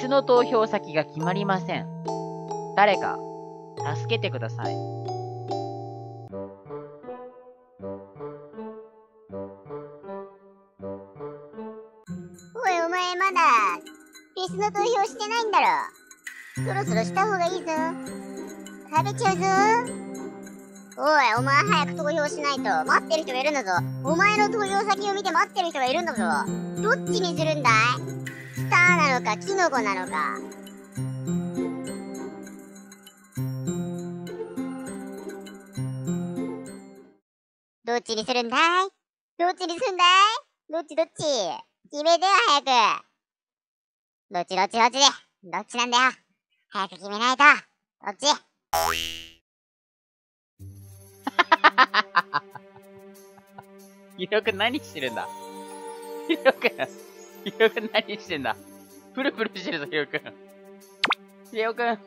スの投票先が決まりません。誰か、助けてください。 おい、お前まだフェスの投票してないんだろ。そろそろした方がいいぞ。食べちゃうぞ。おい、お前早く投票しないと待ってる人がいるんだぞ。お前の投票先を見て待ってる人がいるんだぞ。どっちにするんだい？スターなのかキノコなのか。どっちにするんだい？どっちにするんだい？どっち決めてよ早く。どっちでどっちなんだよ。早く決めないと。どっち？ ひろくん何してるんだ？ひろくん何してんだ？プルプルしてるぞ、ひろくん。ひろくん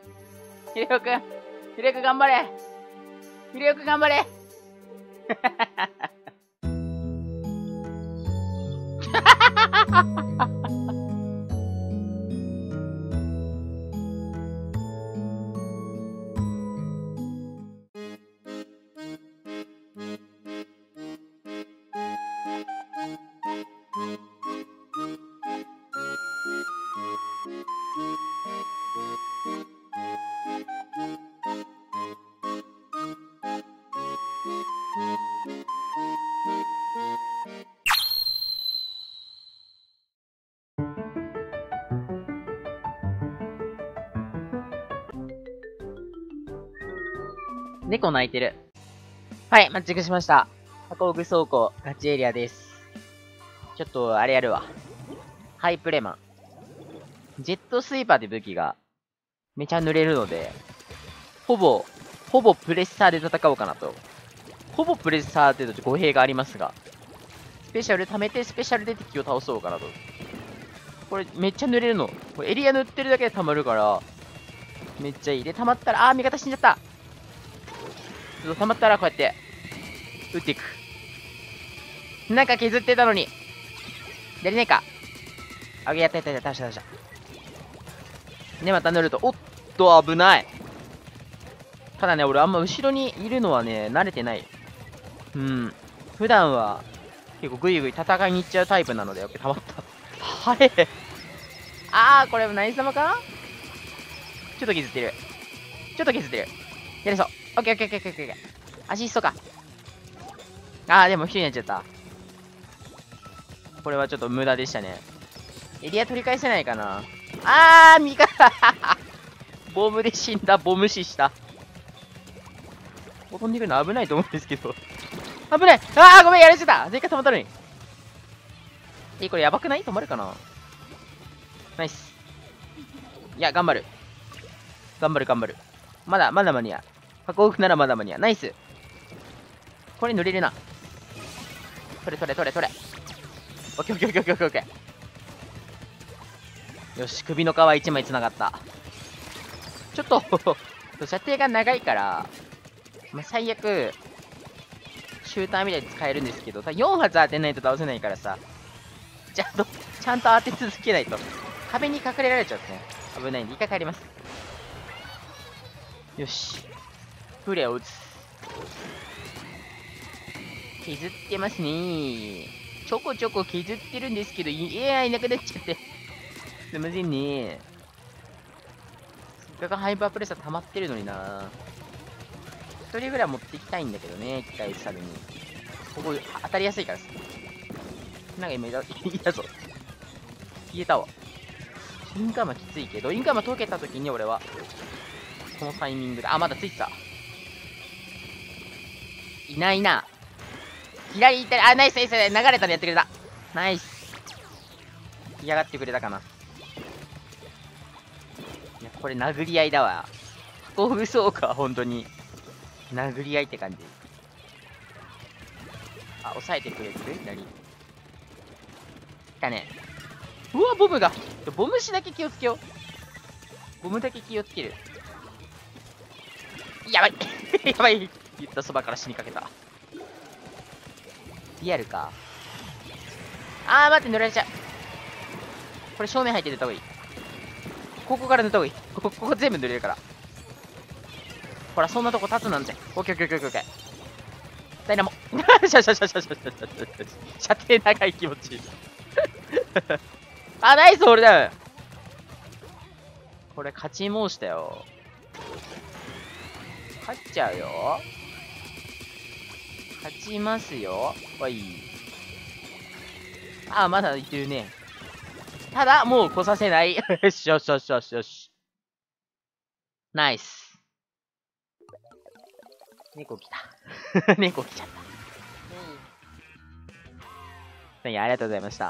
頑張れ。ひろくん頑張れ。猫鳴いてる。はい、マッチングしました。箱具倉庫、ガチエリアです。ちょっと、あれやるわ。ハイプレマン。ジェットスイーパーって武器が、めちゃ濡れるので、ほぼプレッサーで戦おうかなと。ほぼプレッサーって言うと語弊がありますが、スペシャル貯めて、スペシャルで敵を倒そうかなと。これ、めっちゃ濡れるの。これエリア塗ってるだけで溜まるから、めっちゃいい。で、溜まったら、味方死んじゃった。溜まったらこうやって、撃っていく。なんか削ってたのに。やれねえか。あげ、やった。倒した。ね、また塗ると。おっと、危ない。ただね、俺あんま後ろにいるのはね、慣れてない。普段は、結構グイグイ戦いに行っちゃうタイプなので、たまった。はれ。これ何様か？ちょっと削ってる。やれそう。オッケー。アシストか。でも一人になっちゃった。これはちょっと無駄でしたね。エリア取り返せないかな。味方ボムで死んだ。ボム死した。飛んでくるの危ないと思うんですけど。危ない。ごめん、やらせた。追加止まったのに。これやばくない？止まるかな？ナイス。いや、頑張る。まだ間に合う。箱オフならまだ間に合う。ナイス。これ塗れるな。取れ。オッケー。よし、首の皮1枚つながった。ちょっと射程が長いから、最悪、シューターみたいに使えるんですけど、4発当てないと倒せないからさ、ちゃんと当て続けないと。壁に隠れられちゃうね。危ないんで、一回帰ります。よし。フレを撃つ。削ってますねー。ちょこちょこ削ってるんですけど、いなくなっちゃって。すいませんね。せっかくハイパープレッサー溜まってるのにな。一人ぐらい持っていきたいんだけどね、機械サルに。ここ当たりやすいからさ。なんか今いたぞ。消えたわ。インカーマきついけど、インカーマ溶けた時に俺は、このタイミングで、まだついてた。いないな。左行ったり、ナイス、流れたのやってくれた。ナイス。嫌がってくれたかな。いや、これ殴り合いだわ。箱武装か、本当に。殴り合いって感じ。抑えてくれてる左。来たね。うわ、ボムが。ボムしだけ気をつけよう。ボムだけ気をつける。やばいやばい。言ったそばから死にかけた。リアルか。待って、塗られちゃう。これ正面入って出た方がいい。 ここから塗った方がいい。ここ全部塗れるから。ほら、そんなとこ立つなんて。オッケーオッケーオッケーオッケー。ダイナモ。射程長い気持ちいい。あ、ナイスホールダウン。これ勝ち申したよ。勝っちゃうよ。勝ちますよ。おい。あ、まだいってるね。ただ、もう来させない。よしよしよしよしよし。ナイス。猫来た。猫来ちゃった。いや、ありがとうございました。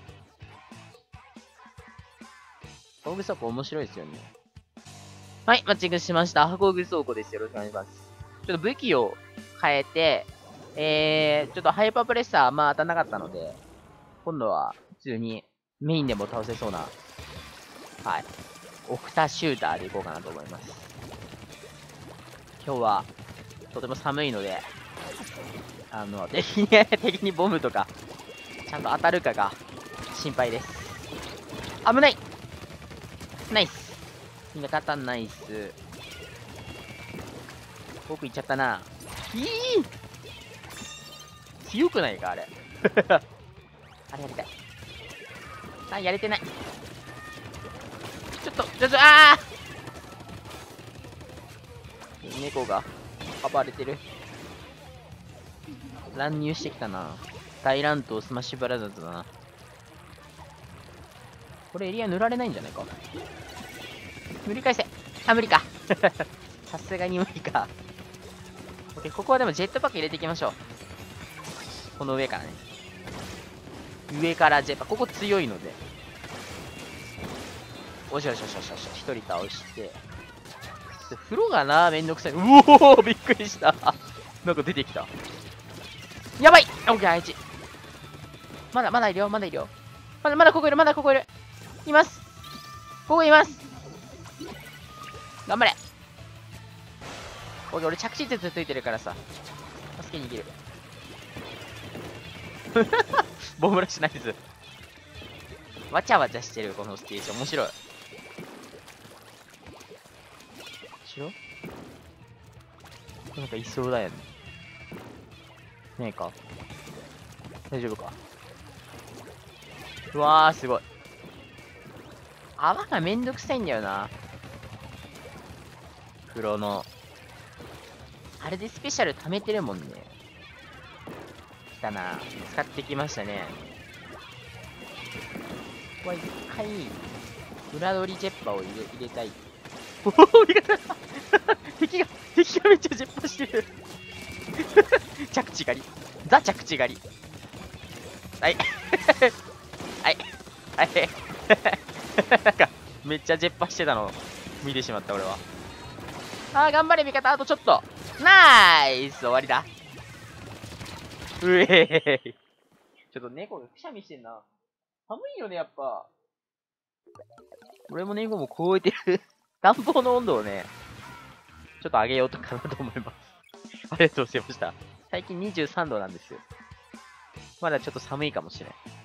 工具倉庫面白いですよね。はい、マッチングしました。工具倉庫です。よろしくお願いします。ちょっと武器を変えて、ちょっとハイパープレッサーあんま当たんなかったので、今度は普通にメインでも倒せそうな、はい、オクタシューターでいこうかなと思います。今日は、とても寒いので、敵にボムとか、ちゃんと当たるかが心配です。危ないナイスみんな勝ったナイス。僕いっちゃったな。強くないかあれ。あれやりたい。あ、やれてない。ちょっと、ああ猫が暴れてる。乱入してきたな。大乱闘スマッシュブラザーズだな。これエリア塗られないんじゃないか。塗り返せ。あ、無理か。さすがに無理か。OK、ここはでもジェットパック入れていきましょう。この上からね。上からジェットパック。ここ強いので。おしよしよしよしよし。一人倒して。風呂がな、めんどくさい。うおーびっくりした。なんか出てきた。やばい !OK、あいち。まだいるよ、まだいるよ。まだここいる、まだここいる。います。ここいます。頑張れ。俺着地鉄ついてるからさ。助けに行ける。ボムラッシュナイス。わちゃわちゃしてる、このステージ。面白い。後ろなんかいそうだよね。ねえか。大丈夫か。うわー、すごい。泡がめんどくさいんだよな。黒の。あれでスペシャル貯めてるもんね。来たな。使ってきましたね。ここは一回、裏取りジェッパーを入れたい。おお、味方敵がめっちゃジェッパしてる。着地狩り。ザ着地狩り。はい。はい。はい。なんか、めっちゃジェッパしてたの見てしまった、俺は。あー、頑張れ、味方。あとちょっと。ナイス終わりだ。うえーい。ちょっと猫がくしゃみしてんな。寒いよね、やっぱ。俺も猫も凍えてる。暖房の温度をね、ちょっと上げようとかなと思います。ありがとうございました。最近23度なんですよ。まだちょっと寒いかもしれん。